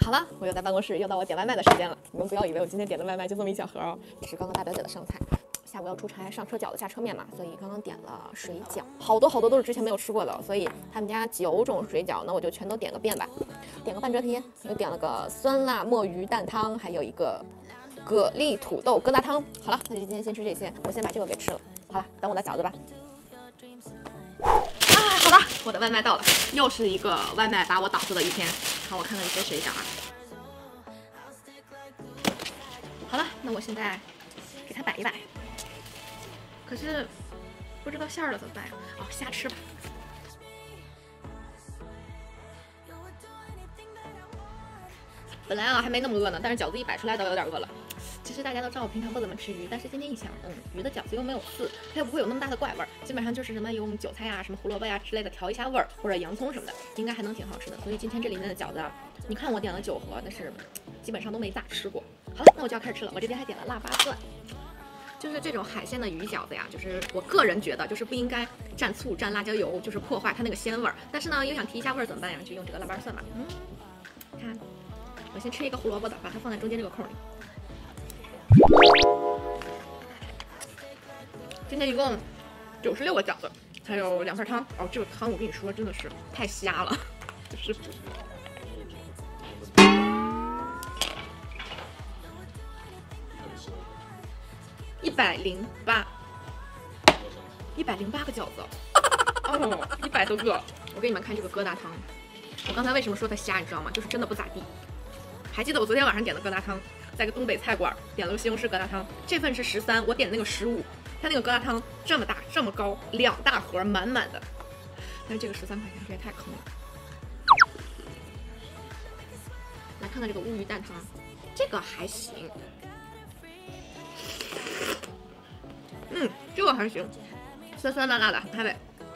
好了，我又在办公室，又到我点外卖的时间了。你们不要以为我今天点的外卖就这么一小盒哦，这是刚刚大表姐的剩菜。下午要出差，上车饺子下车面嘛，所以刚刚点了水饺，好多都是之前没有吃过的，所以他们家9种水饺，那我就全都点个遍吧。点个半折贴，又点了个酸辣墨鱼蛋汤，还有一个蛤蜊土豆疙瘩汤。好了，那就今天先吃这些，我先把这个给吃了。好了，等我的饺子吧。好了，我的外卖到了，又是一个外卖把我挡住的一天。好，我看看一些水饺啊。好了，那我现在给它摆一摆。可是不知道馅儿了怎么办呀？哦，瞎吃吧。本来啊还没那么饿呢，但是饺子一摆出来都有点饿了。其实大家都知道我平常不怎么吃鱼，但是今天一想，鱼的饺子又没有刺，它又不会有那么大的怪味儿，基本上就是什么用韭菜啊、什么胡萝卜呀之类的调一下味儿，或者洋葱什么的，应该还能挺好吃的。所以今天这里面的饺子啊，你看我点了9盒，但是基本上都没咋吃过。好了，那我就要开始吃了。我这边还点了腊八蒜。就是这种海鲜的鱼饺子呀，就是我个人觉得就是不应该蘸醋蘸辣椒油，就是破坏它那个鲜味儿。但是呢，又想提一下味儿怎么办呀？就用这个腊八蒜吧。看，我先吃一个胡萝卜的，把它放在中间这个空里。今天一共96个饺子，还有2份汤。哦，这个汤我跟你说真的是太瞎了，就是108个饺子，哦，100多个。我给你们看这个疙瘩汤，我刚才为什么说它瞎，你知道吗？就是真的不咋地。还记得我昨天晚上点的疙瘩汤，在个东北菜馆点了个西红柿疙瘩汤，这份是13，我点的那个15，它那个疙瘩汤这么大这么高，2大盒满满的，但是这个13块钱，这也太坑了。来看看这个乌鱼蛋汤，这个还行，这个还行，酸酸辣辣的，很开胃。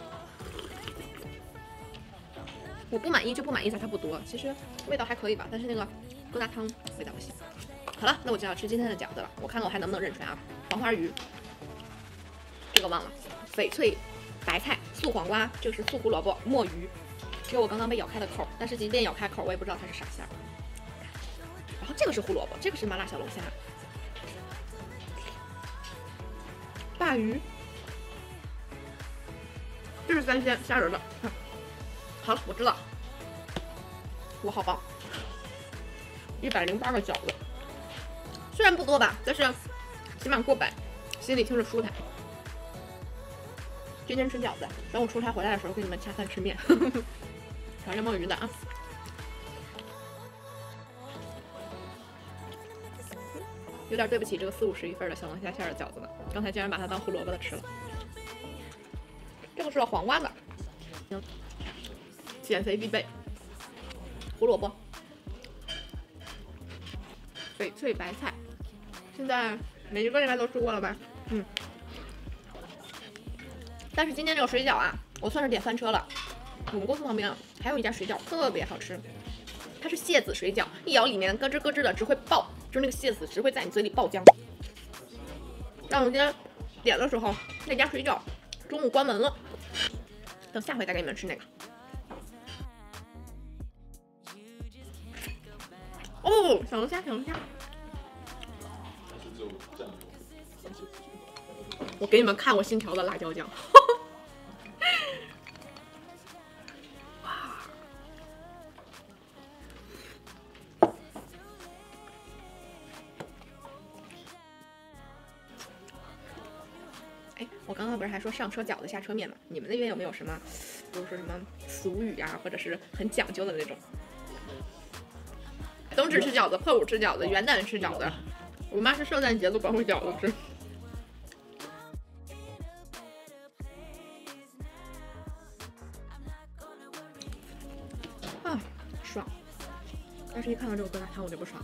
我不满意就不满意在它不多，其实味道还可以吧，但是那个疙瘩汤味道不行。好了，那我就要吃今天的饺子了，我看看我还能不能认出来啊。黄花鱼，这个忘了，翡翠白菜、素黄瓜，这个是素胡萝卜、墨鱼，只有我刚刚被咬开的口，但是即便咬开口，我也不知道它是啥馅儿。然后这个是胡萝卜，这个是麻辣小龙虾，鲅鱼，这是3鲜虾仁的。好了，我知道，我好棒，108个饺子，虽然不多吧，但是起码过百，心里听着舒坦。今天吃饺子，等我出差回来的时候给你们恰饭吃面，尝尝墨鱼的啊。有点对不起这个40、51份的小龙虾馅的饺子了，刚才竟然把它当胡萝卜的吃了。这个是黄瓜的，行，减肥必备。胡萝卜、翡翠白菜，现在每一个应该都吃过了吧？但是今天这个水饺啊，我算是点翻车了。我们公司旁边还有一家水饺特别好吃，它是蟹子水饺，一咬里面咯吱咯吱的，只会爆，就是那个蟹子只会在你嘴里爆浆。但我今天点的时候，那家水饺中午关门了，等下回再给你们吃那个。哦，小龙虾，小龙虾。我给你们看我新调的辣椒酱。哇！哎，我刚刚不是还说上车饺子下车面吗？你们那边有没有什么，比如说什么俗语啊，或者是很讲究的那种？冬至吃饺子，破五吃饺子，元旦吃饺子。我妈是圣诞节都包回饺子吃。啊，爽！但是一看到这个疙瘩汤我就不爽了。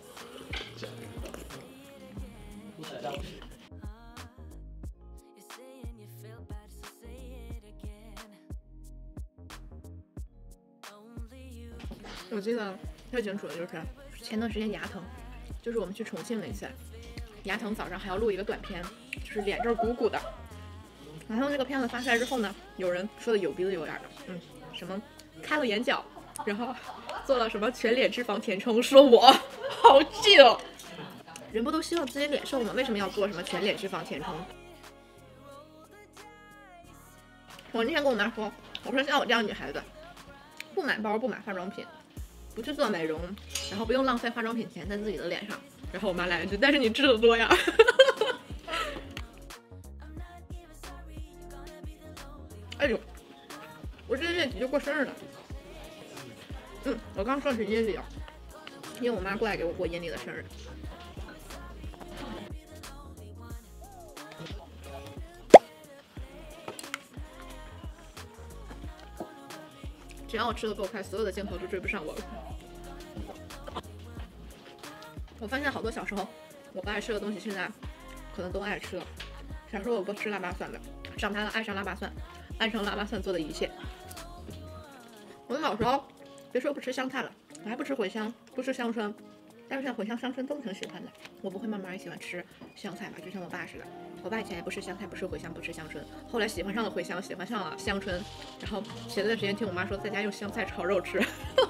我记得特清楚的就是前段时间牙疼，就是我们去重庆那次，牙疼早上还要录一个短片，就是脸这儿鼓鼓的。然后这个片子发出来之后呢，有人说的有鼻子有眼的，什么开了眼角， 然后做了什么全脸脂肪填充，说我好气哦。人不都希望自己脸瘦吗？为什么要做什么全脸脂肪填充？我那天跟我妈说，我说像我这样女孩子，不买包，不买化妆品，不去做美容，然后不用浪费化妆品钱在自己的脸上。然后我妈来一句：“但是你吃的多呀。”哎呦，我这月底就过生日了。我刚说的是阴历啊，因为我妈过来给我过阴历的生日。只要我吃的够快，所有的镜头都追不上我了。我发现好多小时候我不爱吃的东西，现在可能都爱吃了。小时候我不吃腊八蒜的，长大了爱上腊八蒜，爱上腊八蒜做的一切。我小时候别说不吃香菜了，我还不吃茴香，不吃香椿，但是像茴香、香椿都挺喜欢的。我不会慢慢也喜欢吃香菜吧，就像我爸似的。我爸以前也不吃香菜，不吃茴香，不吃香椿，后来喜欢上了茴香，喜欢上了香椿，然后前段时间听我妈说在家用香菜炒肉吃。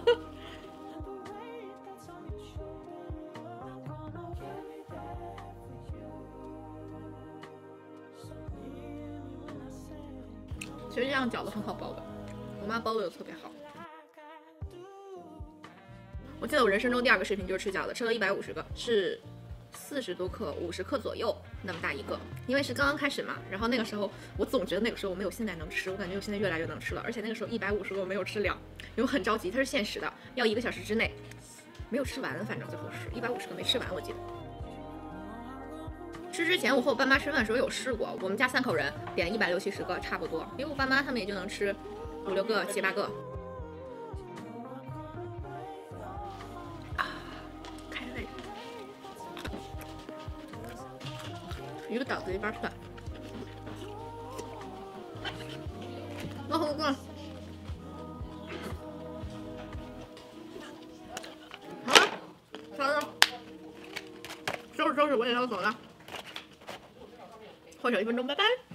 其实这样饺子很好包的，我妈包的又特别好。我记得我人生中第2个视频就是吃饺子，吃了150个，是40多克，50克左右那么大一个。因为是刚刚开始嘛，然后那个时候我总觉得那个时候我没有现在能吃，我感觉我现在越来越能吃了。而且那个时候150个我没有吃了，因为很着急，它是限时的，要1个小时之内没有吃完，反正最后是150个没吃完，我记得。吃之前我和我爸妈吃饭的时候有试过，我们家3口人点160、70个差不多，因为我爸妈他们也就能吃5、6个、7、8个。开胃，一个饺子一半蒜，那好贵。好了，好了，收拾收拾，我也要走了。或者1分钟，拜拜。